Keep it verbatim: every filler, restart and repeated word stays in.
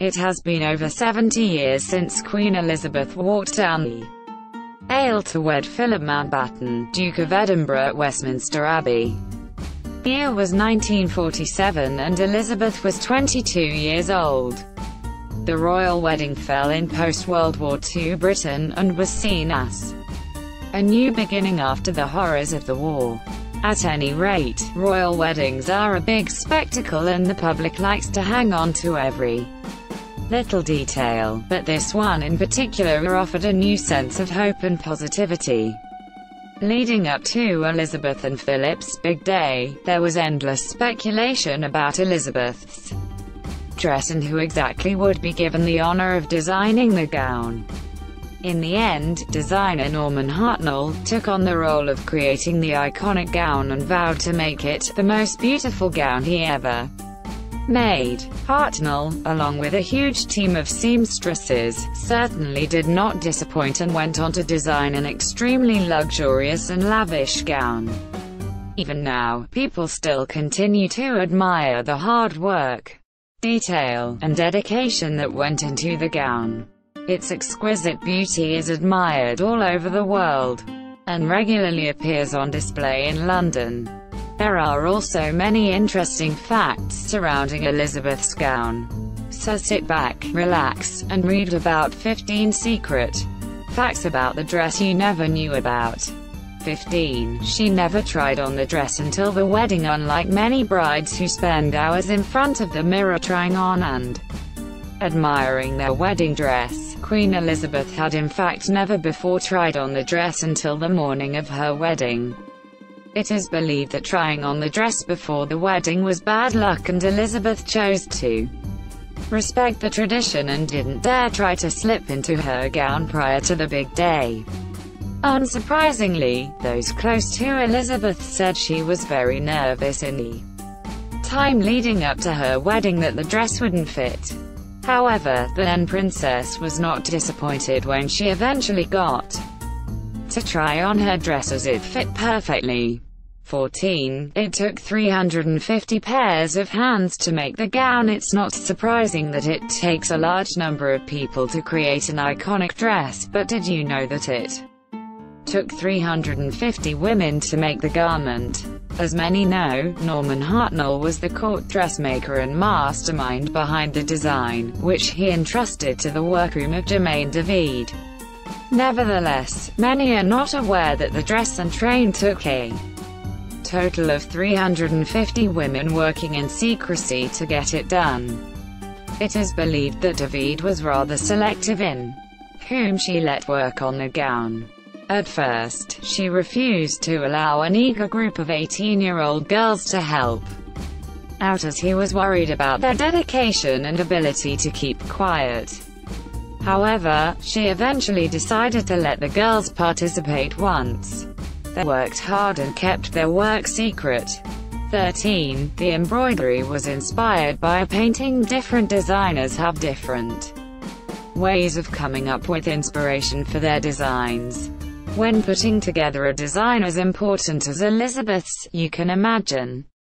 It has been over seventy years since Queen Elizabeth walked down the aisle to wed Philip Mountbatten, Duke of Edinburgh at Westminster Abbey. The year was nineteen forty-seven and Elizabeth was twenty-two years old. The royal wedding fell in post-World War Two Britain and was seen as a new beginning after the horrors of the war. At any rate, royal weddings are a big spectacle and the public likes to hang on to every little detail, but this one in particular offered a new sense of hope and positivity. Leading up to Elizabeth and Philip's big day, there was endless speculation about Elizabeth's dress and who exactly would be given the honor of designing the gown. In the end, designer Norman Hartnell took on the role of creating the iconic gown and vowed to make it the most beautiful gown he ever made. Hartnell, along with a huge team of seamstresses, certainly did not disappoint and went on to design an extremely luxurious and lavish gown. Even now, people still continue to admire the hard work, detail, and dedication that went into the gown. Its exquisite beauty is admired all over the world, and regularly appears on display in London. There are also many interesting facts surrounding Elizabeth's gown. So sit back, relax, and read about fifteen secret facts about the dress you never knew about. fifteen. She never tried on the dress until the wedding. Unlike many brides who spend hours in front of the mirror trying on and admiring their wedding dress, Queen Elizabeth had in fact never before tried on the dress until the morning of her wedding. It is believed that trying on the dress before the wedding was bad luck, and Elizabeth chose to respect the tradition and didn't dare try to slip into her gown prior to the big day. Unsurprisingly, those close to Elizabeth said she was very nervous in the time leading up to her wedding that the dress wouldn't fit. However, the then princess was not disappointed when she eventually got to try on her dress, as it fit perfectly. fourteen. It took three hundred fifty pairs of hands to make the gown. It's not surprising that it takes a large number of people to create an iconic dress, but did you know that it took three hundred fifty women to make the garment? As many know, Norman Hartnell was the court dressmaker and mastermind behind the design, which he entrusted to the workroom of Germaine David. Nevertheless, many are not aware that the dress and train took a total of three hundred fifty women working in secrecy to get it done. It is believed that David was rather selective in whom she let work on the gown. At first, she refused to allow an eager group of eighteen-year-old girls to help out, as he was worried about their dedication and ability to keep quiet. However, she eventually decided to let the girls participate once they worked hard and kept their work secret. thirteen. The embroidery was inspired by a painting. Different designers have different ways of coming up with inspiration for their designs. When putting together a design as important as Elizabeth's, you can imagine